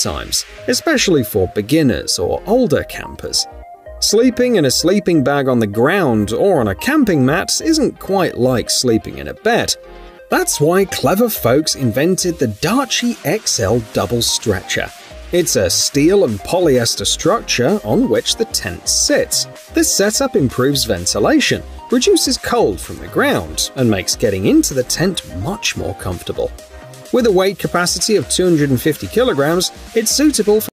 times, especially for beginners or older campers. Sleeping in a sleeping bag on the ground or on a camping mat isn't quite like sleeping in a bed. That's why clever folks invented the Darchie XL Double Stretcher. It's a steel and polyester structure on which the tent sits. This setup improves ventilation, reduces cold from the ground, and makes getting into the tent much more comfortable. With a weight capacity of 250 kilograms, it's suitable for